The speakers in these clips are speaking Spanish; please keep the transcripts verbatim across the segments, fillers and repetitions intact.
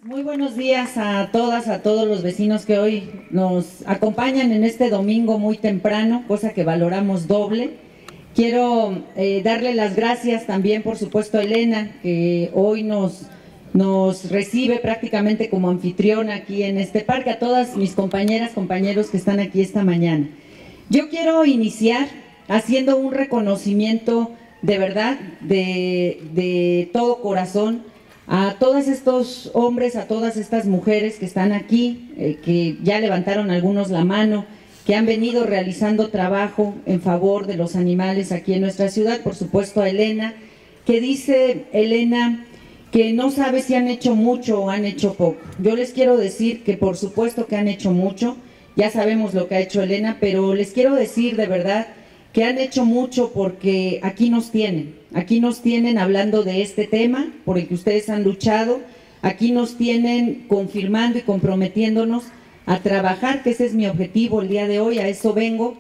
Muy buenos días a todas, a todos los vecinos que hoy nos acompañan en este domingo muy temprano, cosa que valoramos doble. Quiero eh, darle las gracias también, por supuesto, a Elena, que hoy nos, nos recibe prácticamente como anfitriona aquí en este parque, a todas mis compañeras, compañeros que están aquí esta mañana. Yo quiero iniciar haciendo un reconocimiento de verdad, de, de todo corazón, a todos estos hombres, a todas estas mujeres que están aquí, eh, que ya levantaron algunos la mano, que han venido realizando trabajo en favor de los animales aquí en nuestra ciudad. Por supuesto a Elena, que dice Elena que no sabe si han hecho mucho o han hecho poco. Yo les quiero decir que por supuesto que han hecho mucho, ya sabemos lo que ha hecho Elena, pero les quiero decir de verdad que han hecho mucho porque aquí nos tienen, aquí nos tienen hablando de este tema por el que ustedes han luchado, aquí nos tienen confirmando y comprometiéndonos a trabajar, que ese es mi objetivo el día de hoy, a eso vengo,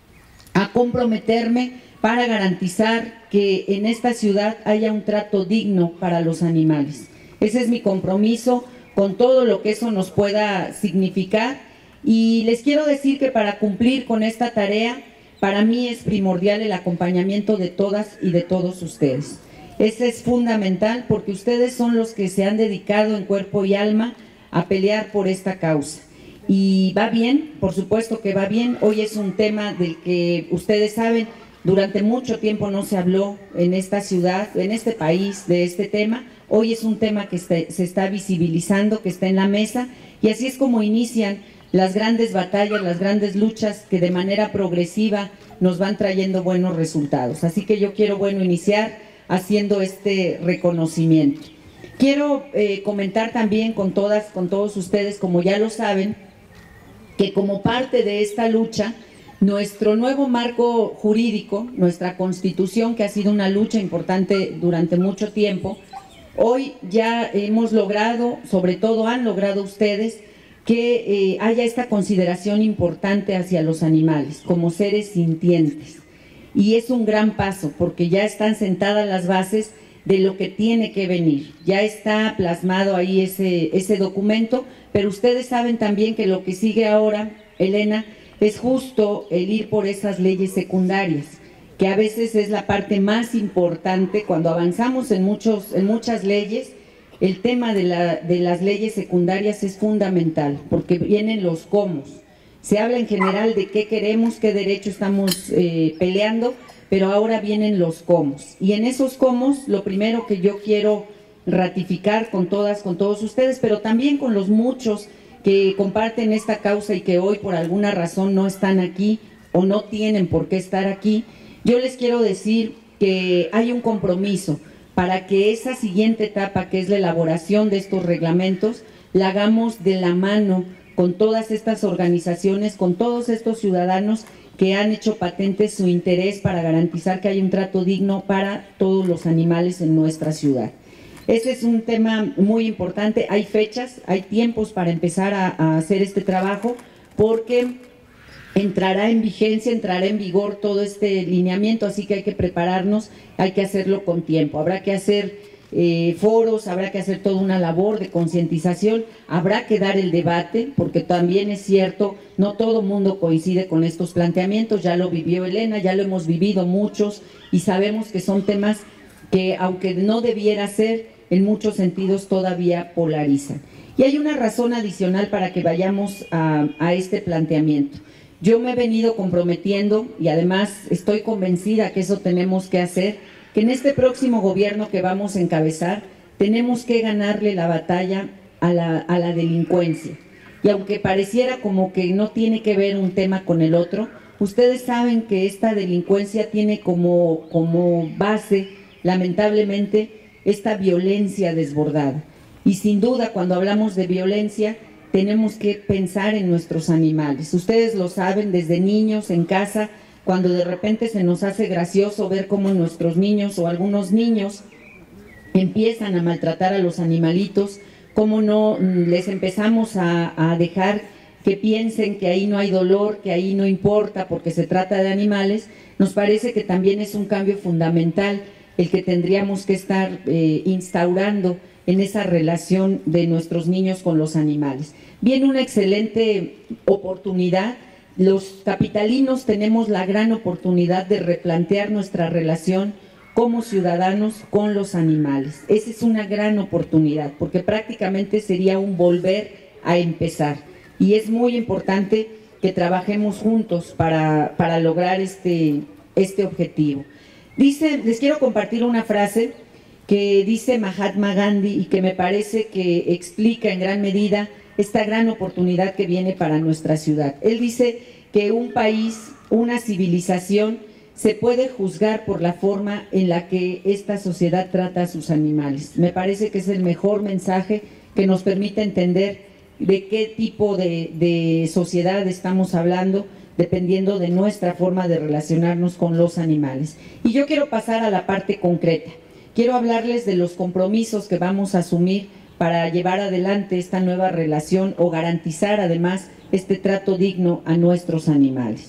a comprometerme para garantizar que en esta ciudad haya un trato digno para los animales. Ese es mi compromiso con todo lo que eso nos pueda significar, y les quiero decir que para cumplir con esta tarea, para mí es primordial el acompañamiento de todas y de todos ustedes. Ese es fundamental porque ustedes son los que se han dedicado en cuerpo y alma a pelear por esta causa. Y va bien, por supuesto que va bien. Hoy es un tema del que ustedes saben, durante mucho tiempo no se habló en esta ciudad, en este país, de este tema. Hoy es un tema que se está visibilizando, que está en la mesa, y así es como inician las grandes batallas, las grandes luchas que de manera progresiva nos van trayendo buenos resultados. Así que yo quiero, bueno, iniciar haciendo este reconocimiento. Quiero eh, comentar también con todas, con todos ustedes, como ya lo saben, que como parte de esta lucha, nuestro nuevo marco jurídico, nuestra Constitución, que ha sido una lucha importante durante mucho tiempo, hoy ya hemos logrado, sobre todo han logrado ustedes, que eh, haya esta consideración importante hacia los animales como seres sintientes, y es un gran paso porque ya están sentadas las bases de lo que tiene que venir, ya está plasmado ahí ese, ese documento, pero ustedes saben también que lo que sigue ahora, Elena, es justo el ir por esas leyes secundarias, que a veces es la parte más importante cuando avanzamos en, muchos, en muchas leyes. El tema de, la, de las leyes secundarias es fundamental, porque vienen los cómo. Se habla en general de qué queremos, qué derecho estamos eh, peleando, pero ahora vienen los cómo. Y en esos cómo, lo primero que yo quiero ratificar con todas, con todos ustedes, pero también con los muchos que comparten esta causa y que hoy por alguna razón no están aquí o no tienen por qué estar aquí, yo les quiero decir que hay un compromiso para que esa siguiente etapa, que es la elaboración de estos reglamentos, la hagamos de la mano con todas estas organizaciones, con todos estos ciudadanos que han hecho patente su interés para garantizar que haya un trato digno para todos los animales en nuestra ciudad. Ese es un tema muy importante, hay fechas, hay tiempos para empezar a, a hacer este trabajo, porque entrará en vigencia, entrará en vigor todo este lineamiento, así que hay que prepararnos, hay que hacerlo con tiempo. Habrá que hacer eh, foros, habrá que hacer toda una labor de concientización, habrá que dar el debate, porque también es cierto, no todo el mundo coincide con estos planteamientos, ya lo vivió Elena, ya lo hemos vivido muchos, y sabemos que son temas que, aunque no debiera ser, en muchos sentidos todavía polarizan. Y hay una razón adicional para que vayamos a, a este planteamiento. Yo me he venido comprometiendo, y además estoy convencida que eso tenemos que hacer, que en este próximo gobierno que vamos a encabezar, tenemos que ganarle la batalla a la, a la delincuencia. Y aunque pareciera como que no tiene que ver un tema con el otro, ustedes saben que esta delincuencia tiene como, como base, lamentablemente, esta violencia desbordada. Y sin duda, cuando hablamos de violencia, tenemos que pensar en nuestros animales. Ustedes lo saben desde niños en casa, cuando de repente se nos hace gracioso ver cómo nuestros niños o algunos niños empiezan a maltratar a los animalitos, cómo no les empezamos a, a dejar que piensen que ahí no hay dolor, que ahí no importa porque se trata de animales. Nos parece que también es un cambio fundamental el que tendríamos que estar eh, instaurando en esa relación de nuestros niños con los animales. Viene una excelente oportunidad. Los capitalinos tenemos la gran oportunidad de replantear nuestra relación como ciudadanos con los animales. Esa es una gran oportunidad, porque prácticamente sería un volver a empezar. Y es muy importante que trabajemos juntos para, para lograr este, este objetivo. Dice, les quiero compartir una frase que dice Mahatma Gandhi y que me parece que explica en gran medida esta gran oportunidad que viene para nuestra ciudad. Él dice que un país, una civilización, se puede juzgar por la forma en la que esta sociedad trata a sus animales. Me parece que es el mejor mensaje que nos permite entender de qué tipo de, de sociedad estamos hablando, dependiendo de nuestra forma de relacionarnos con los animales. Y yo quiero pasar a la parte concreta. Quiero hablarles de los compromisos que vamos a asumir para llevar adelante esta nueva relación o garantizar además este trato digno a nuestros animales.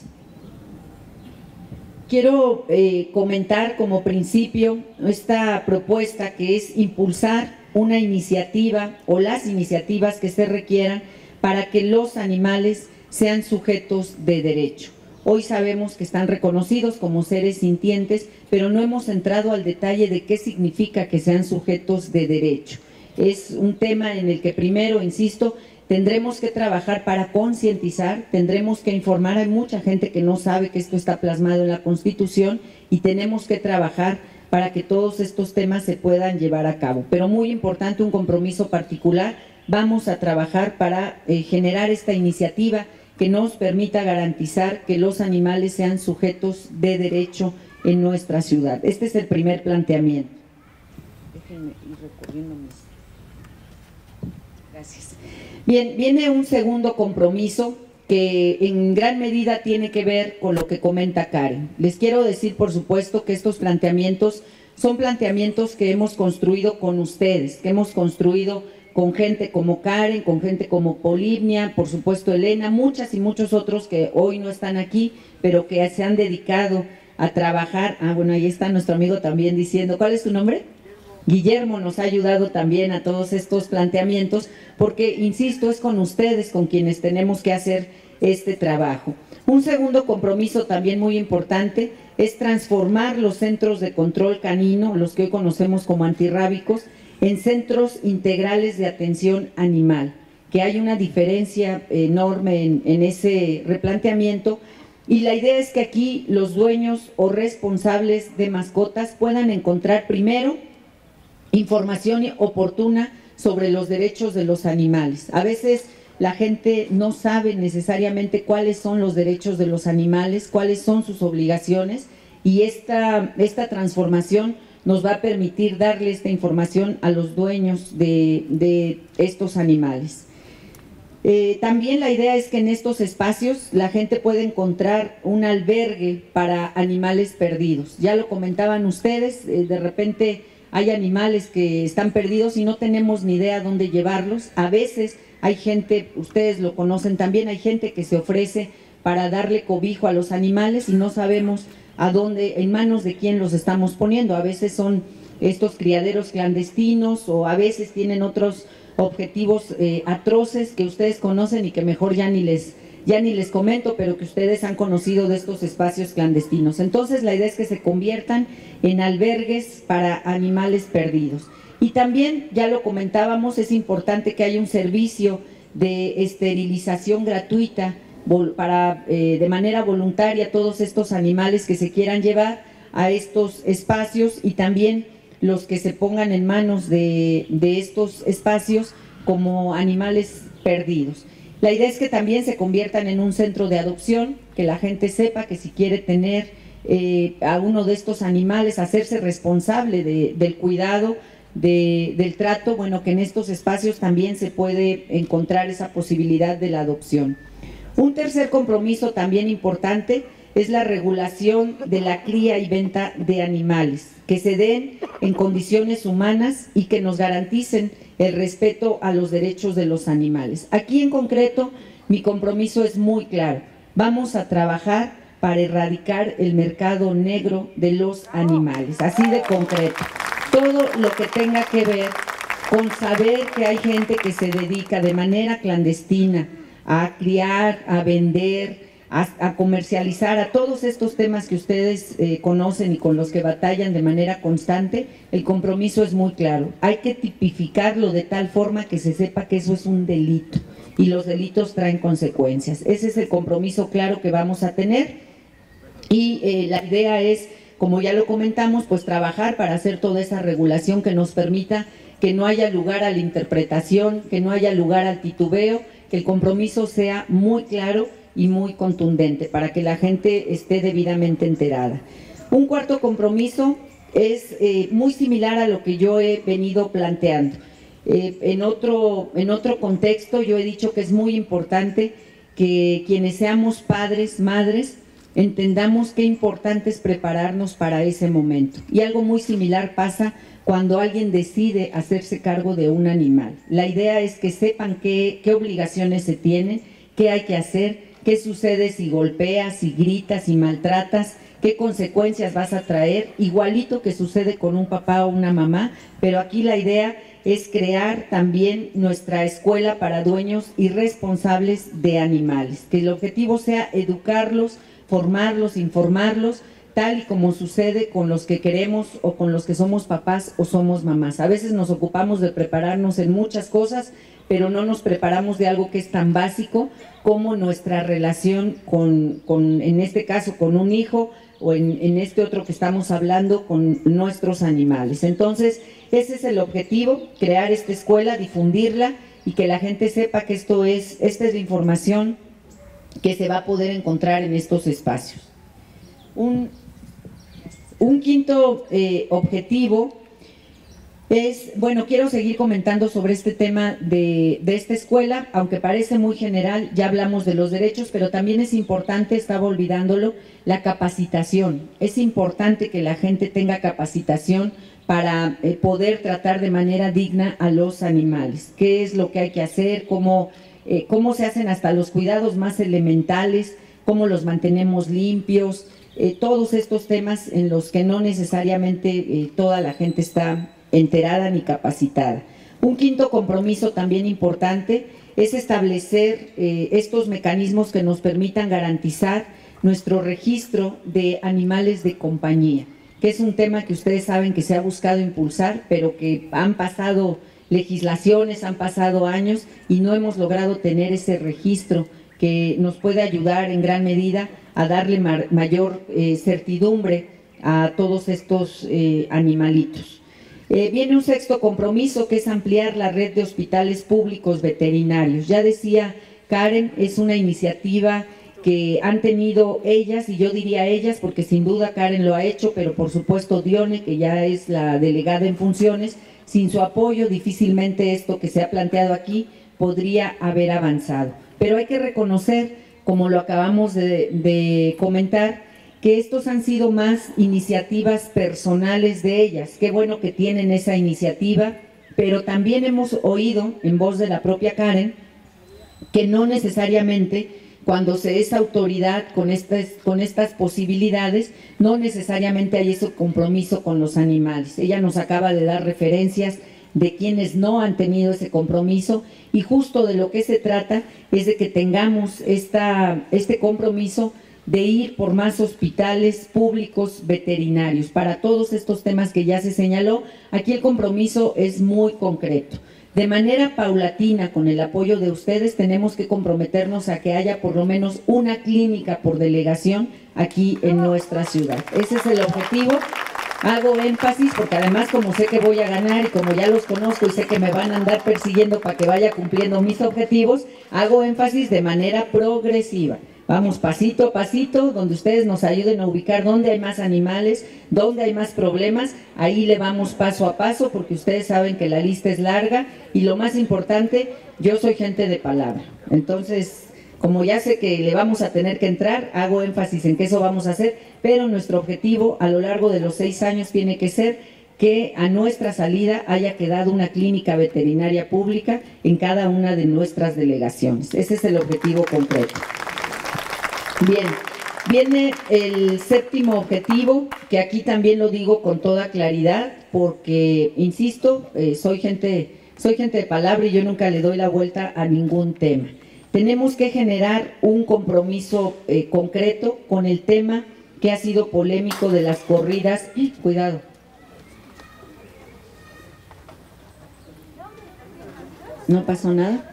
Quiero eh, comentar como principio esta propuesta que es impulsar una iniciativa o las iniciativas que se requieran para que los animales sean sujetos de derecho. Hoy sabemos que están reconocidos como seres sintientes, pero no hemos entrado al detalle de qué significa que sean sujetos de derecho. Es un tema en el que primero, insisto, tendremos que trabajar para concientizar, tendremos que informar. Hay mucha gente que no sabe que esto está plasmado en la Constitución y tenemos que trabajar para que todos estos temas se puedan llevar a cabo. Pero muy importante, un compromiso particular, vamos a trabajar para eh, generar esta iniciativa que nos permita garantizar que los animales sean sujetos de derecho en nuestra ciudad. Este es el primer planteamiento. Déjenme ir recorriendo mis... Gracias. Bien, viene un segundo compromiso que en gran medida tiene que ver con lo que comenta Karen. Les quiero decir, por supuesto, que estos planteamientos son planteamientos que hemos construido con ustedes, que hemos construido con gente como Karen, con gente como Polibnia, por supuesto Elena, muchas y muchos otros que hoy no están aquí, pero que se han dedicado a trabajar. Ah, bueno, ahí está nuestro amigo también diciendo, ¿cuál es tu nombre? Guillermo nos ha ayudado también a todos estos planteamientos, porque, insisto, es con ustedes con quienes tenemos que hacer este trabajo. Un segundo compromiso también muy importante es transformar los centros de control canino, los que hoy conocemos como antirrábicos, en centros integrales de atención animal, que hay una diferencia enorme en, en ese replanteamiento, y la idea es que aquí los dueños o responsables de mascotas puedan encontrar primero información oportuna sobre los derechos de los animales. A veces la gente no sabe necesariamente cuáles son los derechos de los animales, cuáles son sus obligaciones, y esta, esta transformación nos va a permitir darle esta información a los dueños de, de estos animales. Eh, también la idea es que en estos espacios la gente puede encontrar un albergue para animales perdidos. Ya lo comentaban ustedes, eh, de repente hay animales que están perdidos y no tenemos ni idea dónde llevarlos. A veces hay gente, ustedes lo conocen también, hay gente que se ofrece para darle cobijo a los animales y no sabemos a dónde, en manos de quién los estamos poniendo. A veces son estos criaderos clandestinos o a veces tienen otros objetivos eh, atroces que ustedes conocen y que mejor ya ni les ya ni les comento, pero que ustedes han conocido de estos espacios clandestinos. Entonces la idea es que se conviertan en albergues para animales perdidos. Y también, ya lo comentábamos, es importante que haya un servicio de esterilización gratuita para eh, de manera voluntaria todos estos animales que se quieran llevar a estos espacios, y también los que se pongan en manos de, de estos espacios como animales perdidos. La idea es que también se conviertan en un centro de adopción, que la gente sepa que si quiere tener eh, a uno de estos animales, hacerse responsable de, del cuidado, de, del trato, bueno, que en estos espacios también se puede encontrar esa posibilidad de la adopción. Un tercer compromiso también importante es la regulación de la cría y venta de animales, que se den en condiciones humanas y que nos garanticen el respeto a los derechos de los animales. Aquí en concreto, mi compromiso es muy claro. Vamos a trabajar para erradicar el mercado negro de los animales, así de concreto. Todo lo que tenga que ver con saber que hay gente que se dedica de manera clandestina a criar, a vender, a, a comercializar, a todos estos temas que ustedes eh, conocen y con los que batallan de manera constante, el compromiso es muy claro. Hay que tipificarlo de tal forma que se sepa que eso es un delito y los delitos traen consecuencias. Ese es el compromiso claro que vamos a tener y eh, la idea es, como ya lo comentamos, pues trabajar para hacer toda esa regulación que nos permita que no haya lugar a la interpretación, que no haya lugar al titubeo, que el compromiso sea muy claro y muy contundente para que la gente esté debidamente enterada. Un cuarto compromiso es eh, muy similar a lo que yo he venido planteando. Eh, en, otro, en otro contexto yo he dicho que es muy importante que quienes seamos padres, madres, entendamos qué importante es prepararnos para ese momento. Y algo muy similar pasa cuando alguien decide hacerse cargo de un animal. La idea es que sepan qué, qué obligaciones se tienen, qué hay que hacer, qué sucede si golpeas, si gritas, si maltratas, qué consecuencias vas a traer, igualito que sucede con un papá o una mamá, pero aquí la idea es crear también nuestra escuela para dueños y responsables de animales, que el objetivo sea educarlos, formarlos, informarlos, tal y como sucede con los que queremos o con los que somos papás o somos mamás. A veces nos ocupamos de prepararnos en muchas cosas, pero no nos preparamos de algo que es tan básico como nuestra relación con, con en este caso, con un hijo o en, en este otro que estamos hablando, con nuestros animales. Entonces, ese es el objetivo, crear esta escuela, difundirla y que la gente sepa que esto es, esta es la información que se va a poder encontrar en estos espacios. Un, un quinto eh, objetivo es, bueno, quiero seguir comentando sobre este tema de, de esta escuela, aunque parece muy general, ya hablamos de los derechos, pero también es importante, estaba olvidándolo, la capacitación. Es importante que la gente tenga capacitación para eh, poder tratar de manera digna a los animales. ¿Qué es lo que hay que hacer? ¿Cómo, eh, cómo se hacen hasta los cuidados más elementales? ¿Cómo los mantenemos limpios? Eh, todos estos temas en los que no necesariamente eh, toda la gente está enterada ni capacitada. Un quinto compromiso también importante es establecer eh, estos mecanismos que nos permitan garantizar nuestro registro de animales de compañía, que es un tema que ustedes saben que se ha buscado impulsar, pero que han pasado legislaciones, han pasado años y no hemos logrado tener ese registro que nos puede ayudar en gran medida a darle ma- mayor eh, certidumbre a todos estos eh, animalitos. Eh, viene un sexto compromiso que es ampliar la red de hospitales públicos veterinarios. Ya decía Karen, es una iniciativa que han tenido ellas, y yo diría ellas porque sin duda Karen lo ha hecho, pero por supuesto Dione, que ya es la delegada en funciones, sin su apoyo difícilmente esto que se ha planteado aquí podría haber avanzado. Pero hay que reconocer, como lo acabamos de, de comentar, que estos han sido más iniciativas personales de ellas. Qué bueno que tienen esa iniciativa, pero también hemos oído en voz de la propia Karen que no necesariamente cuando se es autoridad con estas, con estas posibilidades, no necesariamente hay ese compromiso con los animales. Ella nos acaba de dar referencias de quienes no han tenido ese compromiso y justo de lo que se trata es de que tengamos esta, este compromiso de ir por más hospitales públicos veterinarios para todos estos temas que ya se señaló. Aquí el compromiso es muy concreto. De manera paulatina, con el apoyo de ustedes, tenemos que comprometernos a que haya por lo menos una clínica por delegación aquí en nuestra ciudad. Ese es el objetivo. Hago énfasis porque además, como sé que voy a ganar y como ya los conozco y sé que me van a andar persiguiendo para que vaya cumpliendo mis objetivos, hago énfasis de manera progresiva. Vamos pasito a pasito, donde ustedes nos ayuden a ubicar dónde hay más animales, dónde hay más problemas, ahí le vamos paso a paso, porque ustedes saben que la lista es larga y lo más importante, yo soy gente de palabra. Entonces, como ya sé que le vamos a tener que entrar, hago énfasis en que eso vamos a hacer, pero nuestro objetivo a lo largo de los seis años tiene que ser que a nuestra salida haya quedado una clínica veterinaria pública en cada una de nuestras delegaciones. Ese es el objetivo concreto. Bien, Viene el séptimo objetivo, que aquí también lo digo con toda claridad, porque, insisto, eh, soy gente, soy gente de palabra y yo nunca le doy la vuelta a ningún tema. Tenemos que generar un compromiso eh, concreto con el tema que ha sido polémico de las corridas. ¡Eh, cuidado! ¿No pasó nada?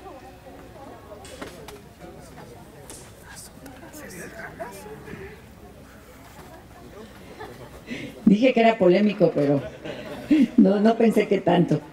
Dije que era polémico, pero no, no pensé que tanto.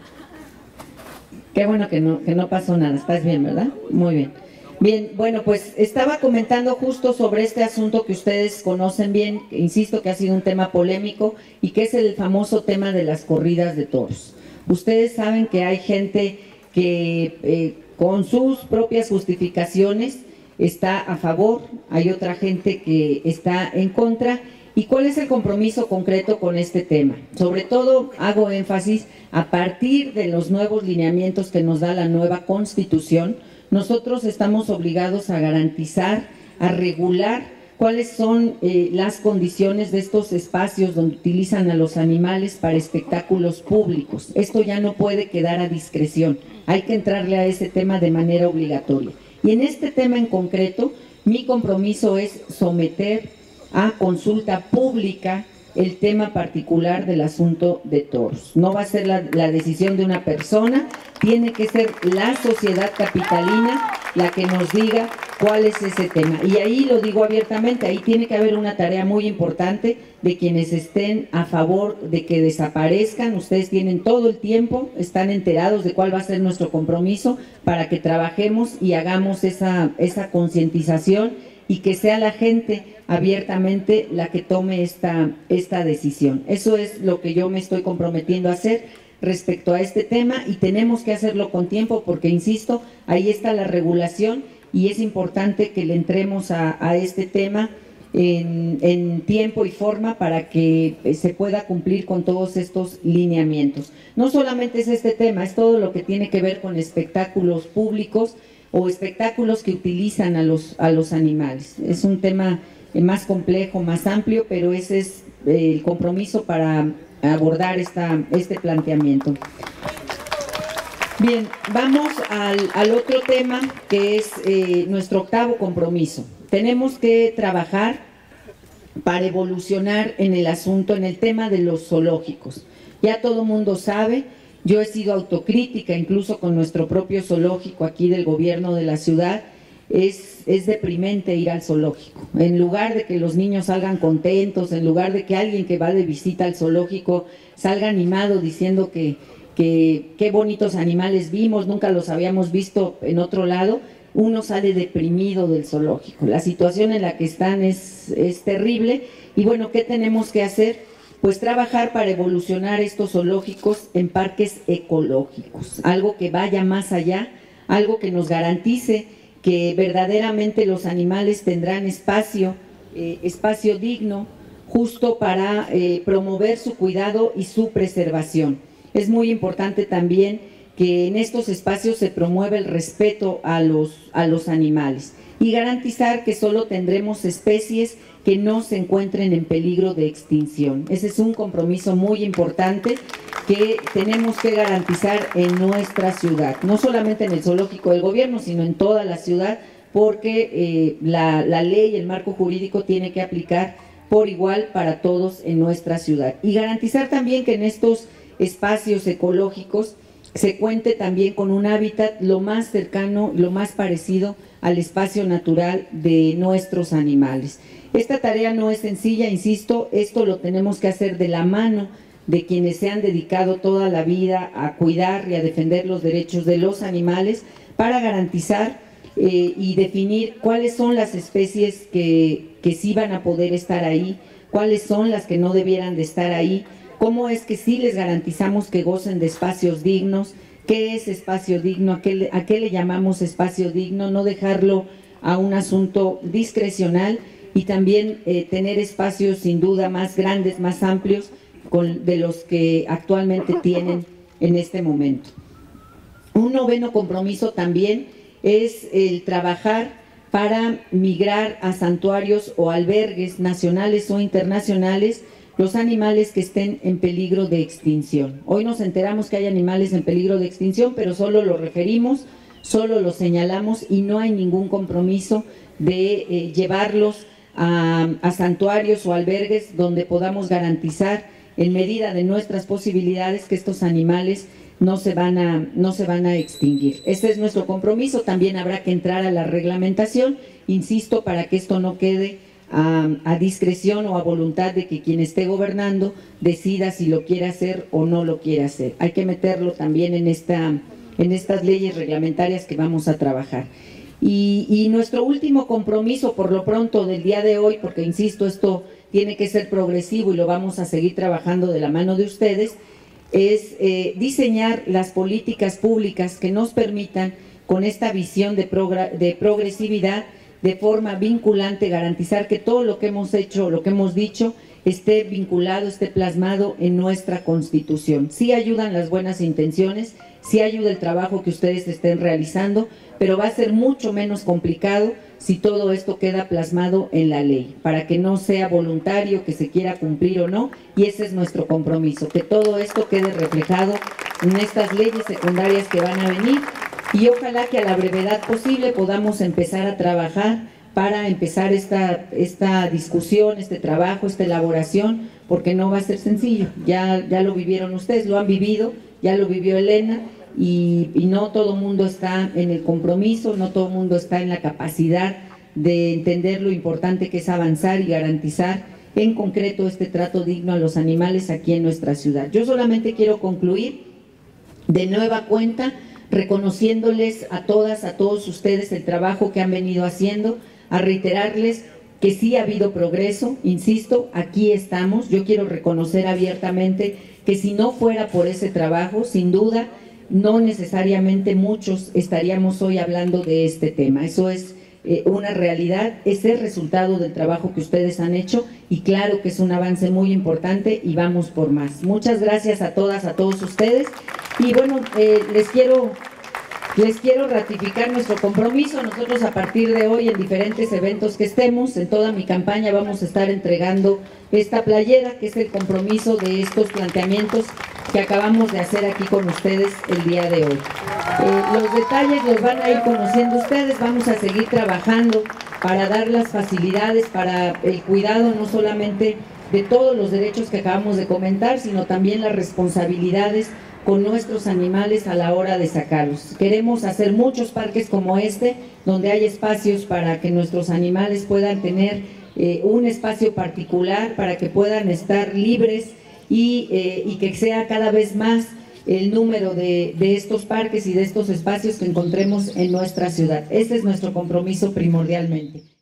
Qué bueno que no, que no pasó nada. ¿Estás bien, verdad? Muy bien. Bien, bueno, pues estaba comentando justo sobre este asunto que ustedes conocen bien, que insisto que ha sido un tema polémico y que es el famoso tema de las corridas de toros. Ustedes saben que hay gente que eh, con sus propias justificaciones está a favor, hay otra gente que está en contra. ¿Y cuál es el compromiso concreto con este tema? Sobre todo hago énfasis a partir de los nuevos lineamientos que nos da la nueva Constitución. Nosotros estamos obligados a garantizar, a regular cuáles son eh, las condiciones de estos espacios donde utilizan a los animales para espectáculos públicos. Esto ya no puede quedar a discreción, hay que entrarle a ese tema de manera obligatoria. Y en este tema en concreto, mi compromiso es someter a consulta pública el tema particular del asunto de toros. No va a ser la, la decisión de una persona, tiene que ser la sociedad capitalina la que nos diga cuál es ese tema. Y ahí lo digo abiertamente, ahí tiene que haber una tarea muy importante de quienes estén a favor de que desaparezcan. Ustedes tienen todo el tiempo, están enterados de cuál va a ser nuestro compromiso para que trabajemos y hagamos esa, esa concientización y que sea la gente abiertamente la que tome esta, esta decisión. Eso es lo que yo me estoy comprometiendo a hacer respecto a este tema y tenemos que hacerlo con tiempo porque, insisto, ahí está la regulación y es importante que le entremos a, a este tema en, en tiempo y forma para que se pueda cumplir con todos estos lineamientos. No solamente es este tema, es todo lo que tiene que ver con espectáculos públicos o espectáculos que utilizan a los, a los animales. Es un tema más complejo, más amplio, pero ese es el compromiso para abordar esta, este planteamiento. Bien, vamos al, al otro tema que es eh, nuestro octavo compromiso. Tenemos que trabajar para evolucionar en el asunto, en el tema de los zoológicos. Ya todo mundo sabe, yo he sido autocrítica incluso con nuestro propio zoológico aquí del gobierno de la ciudad. Es, es deprimente ir al zoológico. En lugar de que los niños salgan contentos, en lugar de que alguien que va de visita al zoológico salga animado diciendo que, que qué bonitos animales vimos, nunca los habíamos visto en otro lado, uno sale deprimido del zoológico. La situación en la que están es, es terrible y bueno, ¿qué tenemos que hacer? Pues trabajar para evolucionar estos zoológicos en parques ecológicos, algo que vaya más allá, algo que nos garantice que verdaderamente los animales tendrán espacio, eh, espacio digno, justo para eh, promover su cuidado y su preservación. Es muy importante también que en estos espacios se promueva el respeto a los, a los animales y garantizar que solo tendremos especies que no se encuentren en peligro de extinción. Ese es un compromiso muy importante que tenemos que garantizar en nuestra ciudad, no solamente en el zoológico del gobierno, sino en toda la ciudad, porque eh, la, la ley, el marco jurídico tiene que aplicar por igual para todos en nuestra ciudad. Y garantizar también que en estos espacios ecológicos se cuente también con un hábitat lo más cercano, lo más parecido al espacio natural de nuestros animales. Esta tarea no es sencilla, insisto, esto lo tenemos que hacer de la mano de quienes se han dedicado toda la vida a cuidar y a defender los derechos de los animales para garantizar eh, y definir cuáles son las especies que, que sí van a poder estar ahí, cuáles son las que no debieran de estar ahí, cómo es que sí les garantizamos que gocen de espacios dignos, qué es espacio digno, a qué le, a qué le llamamos espacio digno, no dejarlo a un asunto discrecional y también eh, tener espacios sin duda más grandes, más amplios con, de los que actualmente tienen en este momento. Un noveno compromiso también es el trabajar para migrar a santuarios o albergues nacionales o internacionales los animales que estén en peligro de extinción. Hoy nos enteramos que hay animales en peligro de extinción, pero solo los referimos, solo los señalamos y no hay ningún compromiso de eh, llevarlos a, a santuarios o albergues donde podamos garantizar en medida de nuestras posibilidades que estos animales no se van a, no se van a extinguir. Ese es nuestro compromiso. También habrá que entrar a la reglamentación, insisto, para que esto no quede a, a discreción o a voluntad de que quien esté gobernando decida si lo quiere hacer o no lo quiere hacer. Hay que meterlo también en, esta, en estas leyes reglamentarias que vamos a trabajar. Y, y nuestro último compromiso, por lo pronto, del día de hoy, porque insisto, esto tiene que ser progresivo y lo vamos a seguir trabajando de la mano de ustedes, es eh, diseñar las políticas públicas que nos permitan, con esta visión de, de progresividad, de forma vinculante, garantizar que todo lo que hemos hecho, lo que hemos dicho, esté vinculado, esté plasmado en nuestra Constitución. Sí ayudan las buenas intenciones, sí ayuda el trabajo que ustedes estén realizando, pero va a ser mucho menos complicado si todo esto queda plasmado en la ley, para que no sea voluntario, que se quiera cumplir o no, y ese es nuestro compromiso, que todo esto quede reflejado en estas leyes secundarias que van a venir, y ojalá que a la brevedad posible podamos empezar a trabajar para empezar esta, esta discusión, este trabajo, esta elaboración, porque no va a ser sencillo. Ya, ya lo vivieron ustedes, lo han vivido, ya lo vivió Elena, y, y no todo el mundo está en el compromiso, no todo el mundo está en la capacidad de entender lo importante que es avanzar y garantizar en concreto este trato digno a los animales aquí en nuestra ciudad. Yo solamente quiero concluir de nueva cuenta reconociéndoles a todas, a todos ustedes el trabajo que han venido haciendo, a reiterarles que sí ha habido progreso, insisto, aquí estamos. Yo quiero reconocer abiertamente que si no fuera por ese trabajo, sin duda, no necesariamente muchos estaríamos hoy hablando de este tema. Eso es eh, una realidad, es el resultado del trabajo que ustedes han hecho y claro que es un avance muy importante y vamos por más. Muchas gracias a todas, a todos ustedes y bueno, eh, les quiero... Les quiero ratificar nuestro compromiso. Nosotros a partir de hoy en diferentes eventos que estemos, en toda mi campaña vamos a estar entregando esta playera que es el compromiso de estos planteamientos que acabamos de hacer aquí con ustedes el día de hoy. Eh, los detalles los van a ir conociendo ustedes, vamos a seguir trabajando para dar las facilidades, para el cuidado no solamente de todos los derechos que acabamos de comentar, sino también las responsabilidades con nuestros animales a la hora de sacarlos. Queremos hacer muchos parques como este, donde hay espacios para que nuestros animales puedan tener eh, un espacio particular, para que puedan estar libres y, eh, y que sea cada vez más el número de, de estos parques y de estos espacios que encontremos en nuestra ciudad. Ese es nuestro compromiso primordialmente.